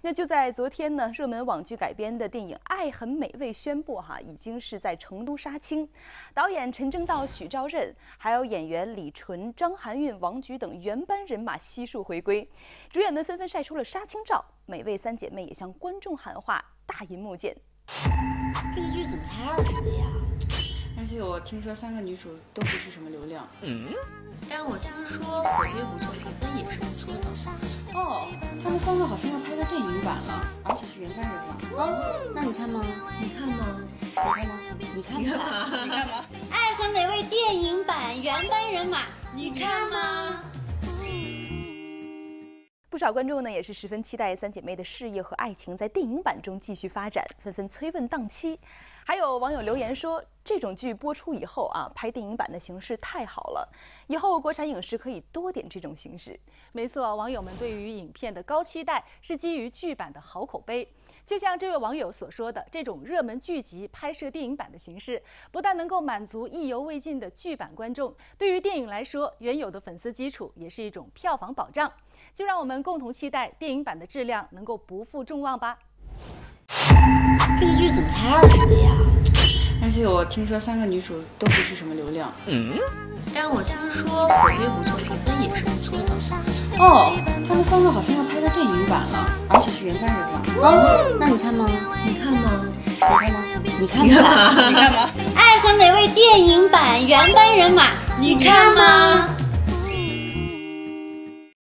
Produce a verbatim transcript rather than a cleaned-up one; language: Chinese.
那就在昨天呢，热门网剧改编的电影《爱很美味》宣布哈，已经是在成都杀青。导演陈正道、许兆任，还有演员李纯、张含韵、王菊等原班人马悉数回归，主演们纷纷晒出了杀青照。美味三姐妹也向观众喊话：大银幕见！ 这个剧怎么才二十集啊？ 而且我听说三个女主都不是什么流量， 嗯，但我听说口碑不错，评分也是不错的。 哦，他们三个好像要拍个电影版了，而且是原班人马。 哦，那你看吗？你看吗？ 你看吗？ 你看你看吗？你看吗？ 《爱很美味》电影版原班人马，你看吗？ 不少观众呢也是十分期待三姐妹的事业和爱情在电影版中继续发展，纷纷催问档期。还有网友留言说，这种剧播出以后啊，拍电影版的形式太好了，以后国产影视可以多点这种形式。 没错，网友们对于影片的高期待是基于剧版的好口碑。就像这位网友所说的，这种热门剧集拍摄电影版的形式，不但能够满足意犹未尽的剧版观众，对于电影来说，原有的粉丝基础也是一种票房保障。就让我们共同期待电影版的质量能够不负众望吧。 这个剧怎么才二十集啊？ 而且我听说三个女主都不是什么流量， 嗯，但我听说口碑不错，评分也是不错的。 哦，他们三个好像要拍个电影版了，而且是原班人马。 哦，那你看吗？你看吗？ 你看吗？ 你看吗？ 你看吗？ 《爱很美味》电影版原班人马，你看吗？